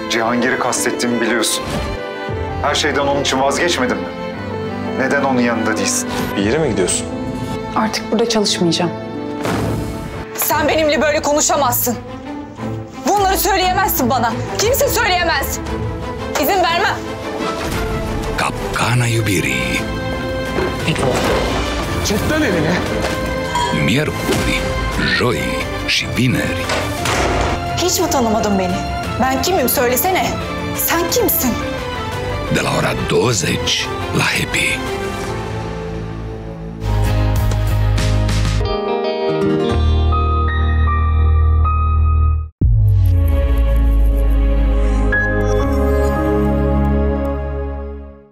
Cihangir'i kastettiğimi biliyorsun. Her şeyden onun için vazgeçmedin mi? Neden onun yanında değilsin? Bir yere mi gidiyorsun? Artık burada çalışmayacağım. Sen benimle böyle konuşamazsın. Bunları söyleyemezsin bana. Kimse söyleyemez. İzin vermem. Capcana iubirii. Çek lan elini. Miercuri, joi și vineri. Hiç mi tanımadın beni? Ben kimim söylesene. Sen kimsin? De la ora 20 la Happy.